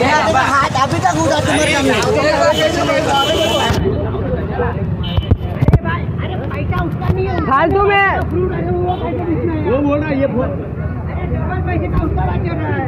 अभी तक फालतू में वो बोल रहा है ये पैसे का उसका बात चल रहा है,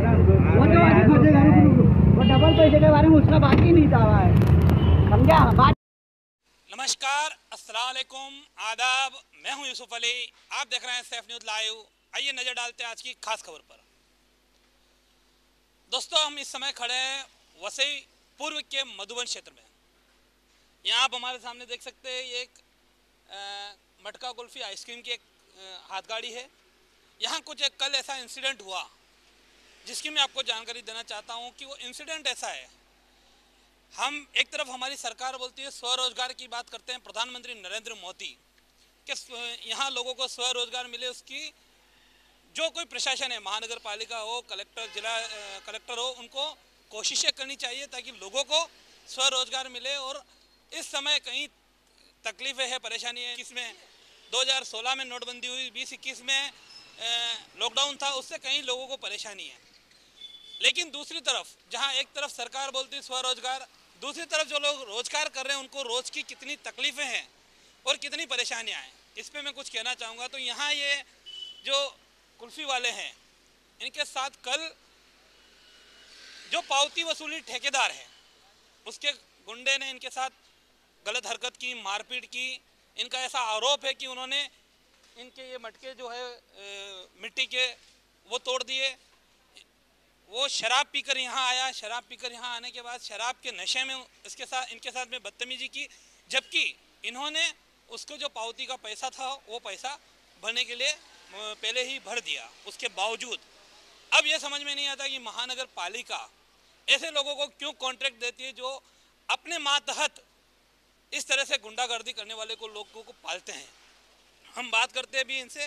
वो डबल पैसे के बारे में उसका बात ही नहीं था, समझा बात। नमस्कार, अस्सलाम वालेकुम, आदाब। मैं हूं यूसुफ अली, आप देख रहे हैं सैफ न्यूज़ लाइव। आइए नज़र डालते हैं आज की खास खबर पर। दोस्तों, हम इस समय खड़े हैं वसई पूर्व के मधुबन क्षेत्र में। यहाँ आप हमारे सामने देख सकते हैं, ये एक मटका कुल्फी आइसक्रीम की एक हाथ गाड़ी है। यहाँ कुछ एक कल ऐसा इंसिडेंट हुआ जिसकी मैं आपको जानकारी देना चाहता हूँ कि वो इंसिडेंट ऐसा है। हम एक तरफ हमारी सरकार बोलती है स्वरोजगार की बात करते हैं, प्रधानमंत्री नरेंद्र मोदी कि यहाँ लोगों को स्वरोजगार मिले, उसकी जो कोई प्रशासन है, महानगर पालिका हो, कलेक्टर, जिला कलेक्टर हो, उनको कोशिशें करनी चाहिए ताकि लोगों को स्वरोजगार मिले। और इस समय कई तकलीफ़ें हैं, परेशानी है। इसमें 2016 में नोटबंदी हुई, 2021 में लॉकडाउन था, उससे कई लोगों को परेशानी है। लेकिन दूसरी तरफ, जहाँ एक तरफ सरकार बोलती है स्वरोजगार, दूसरी तरफ जो लोग रोजगार कर रहे हैं उनको रोज की कितनी तकलीफ़ें हैं और कितनी परेशानियाँ हैं, इस पर मैं कुछ कहना चाहूँगा। तो यहाँ ये जो कुल्फ़ी वाले हैं, इनके साथ कल जो पावती वसूली ठेकेदार है, उसके गुंडे ने इनके साथ गलत हरकत की, मारपीट की। इनका ऐसा आरोप है कि उन्होंने इनके ये मटके जो है मिट्टी के, वो तोड़ दिए। वो शराब पीकर यहाँ आया, शराब पीकर यहाँ आने के बाद शराब के नशे में इनके साथ में बदतमीजी की, जबकि इन्होंने उसको जो पावती का पैसा था वो पैसा भरने के लिए पहले ही भर दिया। उसके बावजूद अब ये समझ में नहीं आता कि महानगर पालिका ऐसे लोगों को क्यों कॉन्ट्रैक्ट देती है जो अपने मातहत इस तरह से गुंडागर्दी करने वाले को, लोगों को पालते हैं। हम बात करते हैं अभी इनसे।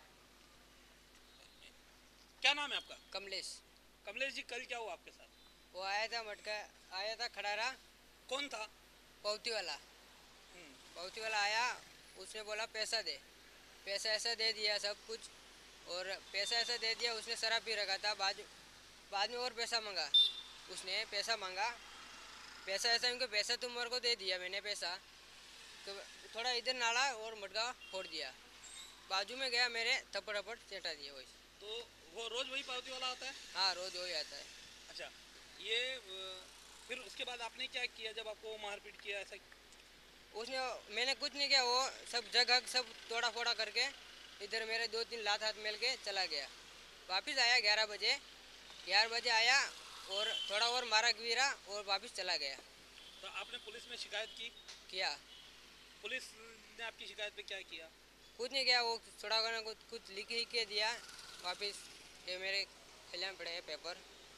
क्या नाम है आपका? कमलेश। कमलेश जी, कल क्या हुआ आपके साथ? वो आया था, मटका आया था, खड़ा रहा। कौन था? पौती वाला। पौती वाला आया, उसने बोला पैसा दे, पैसा ऐसा दे दिया सब कुछ, और पैसा ऐसा दे दिया। उसने शराब पी रखा था, बाद में और पैसा मांगा। उसने पैसा मांगा, पैसा ऐसा उनको, पैसा तुम मेरे को दे दिया, मैंने पैसा, तो थोड़ा इधर नाला और मटका फोड़ दिया। बाजू में गया, मेरे थप्पड़ थप्पड़ चटा दिया। वही तो वो रोज वही पावती वाला आता है? हाँ, रोज वही आता है। अच्छा, ये फिर उसके बाद आपने क्या किया जब आपको मारपीट किया ऐसा? उसने, मैंने कुछ नहीं किया, वो सब जगह सब तोड़ा फोड़ा करके इधर मेरे 2-3 लात हाथ मिल के चला गया। वापस आया 11 बजे आया और थोड़ा और मारा गिरा और वापस चला गया। तो आपने पुलिस में शिकायत की? किया। पुलिस ने आपकी शिकायत पे क्या किया? कुछ नहीं किया, वो थोड़ा कुछ लिख के दिया। वापस ये मेरे खिलाफ पड़े हैं पेपर।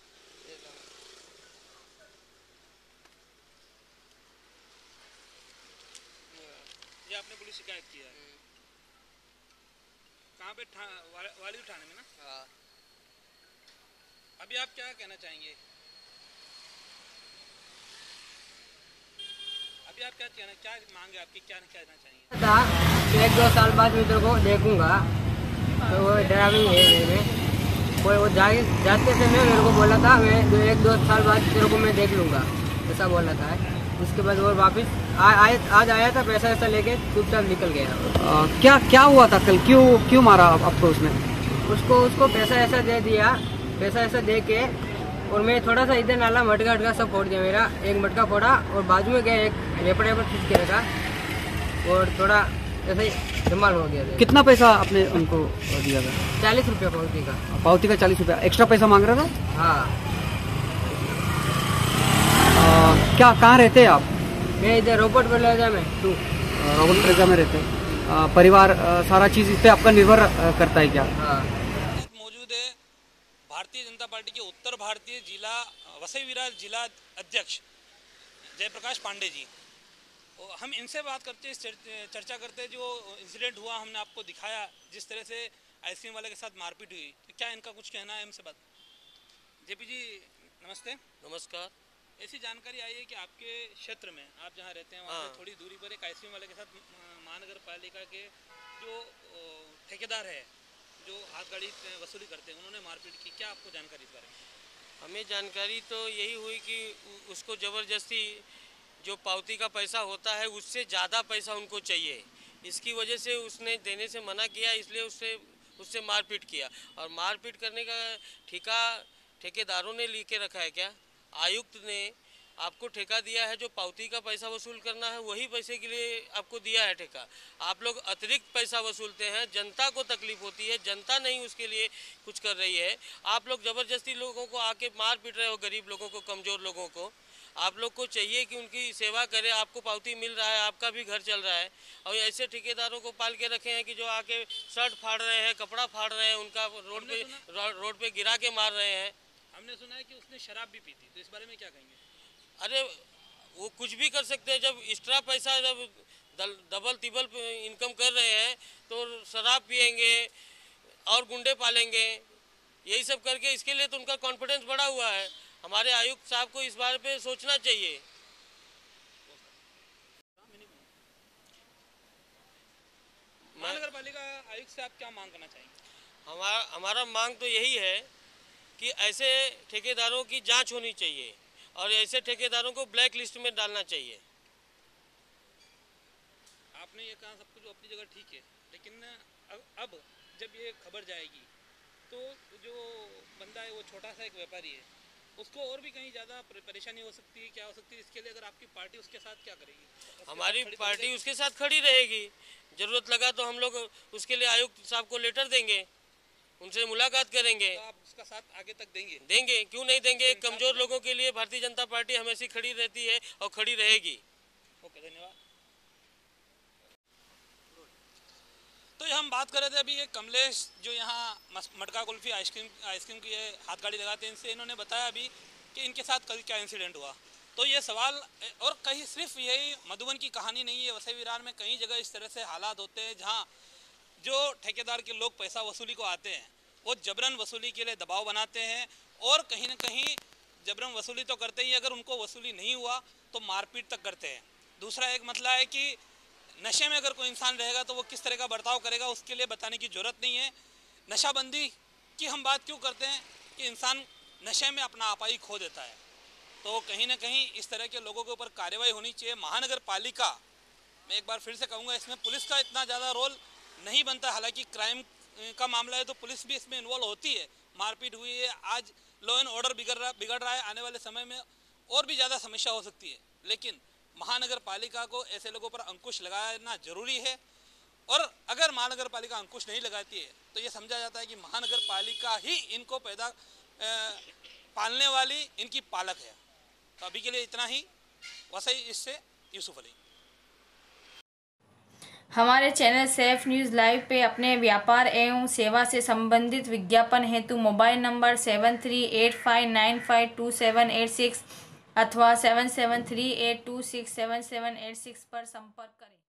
ये आपने पुलिस शिकायत किया है? कहाँ पे? वाली थाने में ना? हाँ। अभी आप क्या कहना चाहेंगे? अभी आप क्या मांगे आपकी, क्या कहना चाहेंगे? था 1-2 साल बाद मैं तेरे को देखूंगा, तो वो ड्राइविंग है मेरे कोई, वो जाते से मैं मेरे को बोला था मैं 1-2 साल बाद तेरे को मैं देख लूँगा, ऐसा बोला था। उसके बाद वो वापस आज आया था, पैसा ऐसा लेके चुपचाप निकल गया। क्या हुआ था कल? क्यों मारा आपको उसने? उसको पैसा ऐसा दे दिया, पैसा ऐसा दे के, और मैं थोड़ा सा इधर नाला मटका सब फोड़ दिया। मेरा एक मटका फोड़ा और बाजू में गया एक रेपड़े पर खींच के रखा और थोड़ा ऐसा ही धमाल हो गया। कितना पैसा आपने उनको दिया था? 40 रुपया पावती का। पावती का 40 रुपया एक्स्ट्रा पैसा मांग रहा था? हाँ। क्या, कहाँ रहते हैं आप? मैं इधर रोबोट प्लाजा में। रोबोट प्लाजा में रहते हैं। परिवार सारा चीज़ इस पे आपका निर्भर करता है क्या? हाँ। मौजूद है भारतीय जनता पार्टी के उत्तर भारतीय जिला वसई विरार जिला अध्यक्ष जयप्रकाश पांडे जी। हम इनसे बात करते, चर्चा करते। जो इंसिडेंट हुआ हमने आपको दिखाया, जिस तरह से आइसक्रीम वाले के साथ मारपीट हुई, तो क्या इनका कुछ कहना है? हमसे बात। जेपी जी नमस्ते। नमस्कार। ऐसी जानकारी आई है कि आपके क्षेत्र में, आप जहाँ रहते हैं वहाँ से थोड़ी दूरी पर एक आइसक्रीम वाले के साथ महानगर पालिका के जो ठेकेदार है, जो हाथ गाड़ी वसूली करते हैं, उन्होंने मारपीट की। क्या आपको जानकारी इस बारे में? हमें जानकारी तो यही हुई कि उसको ज़बरदस्ती जो पावती का पैसा होता है उससे ज़्यादा पैसा उनको चाहिए, इसकी वजह से उसने देने से मना किया, इसलिए उससे मारपीट किया। और मारपीट करने का ठेका ठेकेदारों ने लेके रखा है क्या? आयुक्त ने आपको ठेका दिया है, जो पावती का पैसा वसूल करना है वही पैसे के लिए आपको दिया है ठेका। आप लोग अतिरिक्त पैसा वसूलते हैं, जनता को तकलीफ होती है, जनता नहीं उसके लिए कुछ कर रही है। आप लोग ज़बरदस्ती लोगों को आके मार पीट रहे हो, गरीब लोगों को, कमज़ोर लोगों को। आप लोग को चाहिए कि उनकी सेवा करें, आपको पावती मिल रहा है, आपका भी घर चल रहा है, और ऐसे ठेकेदारों को पाल के रखे हैं कि जो आके शर्ट फाड़ रहे हैं, कपड़ा फाड़ रहे हैं, उनका रोड पे गिरा के मार रहे हैं। हमने सुना है कि उसने शराब भी पी थी, तो इस बारे में क्या कहेंगे? अरे वो कुछ भी कर सकते हैं, जब एक्स्ट्रा पैसा जब डबल तिबल इनकम कर रहे हैं तो शराब पिएंगे और गुंडे पालेंगे, यही सब करके। इसके लिए तो उनका कॉन्फिडेंस बढ़ा हुआ है। हमारे आयुक्त साहब को इस बारे पे सोचना चाहिए। महानगर पालिका आयुक्त से आप क्या मांग करना चाहेंगे? हमारा मांग तो यही है कि ऐसे ठेकेदारों की जांच होनी चाहिए और ऐसे ठेकेदारों को ब्लैक लिस्ट में डालना चाहिए। आपने ये कहा सब कुछ अपनी जगह ठीक है, लेकिन अब जब ये खबर जाएगी तो जो बंदा है वो छोटा सा एक व्यापारी है, उसको और भी कहीं ज़्यादा परेशानी हो सकती है। क्या हो सकती है इसके लिए? अगर आपकी पार्टी उसके साथ क्या करेगी? हमारी पार्टी उसके साथ खड़ी रहेगी। ज़रूरत लगा तो हम लोग उसके लिए आयुक्त साहब को लेटर देंगे, उनसे मुलाकात करेंगे। तो आप उसका साथ आगे तक देंगे? देंगे, क्यों नहीं देंगे। कमजोर लोगों के लिए भारतीय जनता पार्टी हमेशा खड़ी रहती है और खड़ी रहेगी। ओके, धन्यवाद। तो हम बात कर रहे थे अभी, ये कमलेश जो यहाँ मटका कुल्फी आइसक्रीम की हाथगाड़ी लगाते हैं, इनसे इन्होंने बताया अभी कि इनके साथ कल क्या इंसिडेंट हुआ। तो ये सवाल, और कहीं सिर्फ यही मधुबन की कहानी नहीं है, वसई विरार में कई जगह इस तरह से हालात होते हैं जहाँ जो ठेकेदार के लोग पैसा वसूली को आते हैं वो जबरन वसूली के लिए दबाव बनाते हैं, और कहीं ना कहीं जबरन वसूली तो करते ही, अगर उनको वसूली नहीं हुआ तो मारपीट तक करते हैं। दूसरा एक मसला है कि नशे में अगर कोई इंसान रहेगा तो वो किस तरह का बर्ताव करेगा, उसके लिए बताने की ज़रूरत नहीं है। नशाबंदी की हम बात क्यों करते हैं कि इंसान नशे में अपना आपाई खो देता है। तो कहीं ना कहीं इस तरह के लोगों के ऊपर कार्रवाई होनी चाहिए। महानगर पालिका, मैं एक बार फिर से कहूँगा, इसमें पुलिस का इतना ज़्यादा रोल नहीं बनता। हालांकि क्राइम का मामला है तो पुलिस भी इसमें इन्वॉल्व होती है। मारपीट हुई है, आज लॉ एंड ऑर्डर बिगड़ रहा है, आने वाले समय में और भी ज़्यादा समस्या हो सकती है। लेकिन महानगर पालिका को ऐसे लोगों पर अंकुश लगाना जरूरी है, और अगर महानगर पालिका अंकुश नहीं लगाती है तो ये समझा जाता है कि महानगर पालिका ही इनको पालने वाली इनकी पालक है। तो अभी के लिए इतना ही। वसई इससे यूसुफ अली। हमारे चैनल सेफ न्यूज़ लाइव पे अपने व्यापार एवं सेवा से संबंधित विज्ञापन हेतु मोबाइल नंबर 7385952786 अथवा 7738267786 पर संपर्क करें।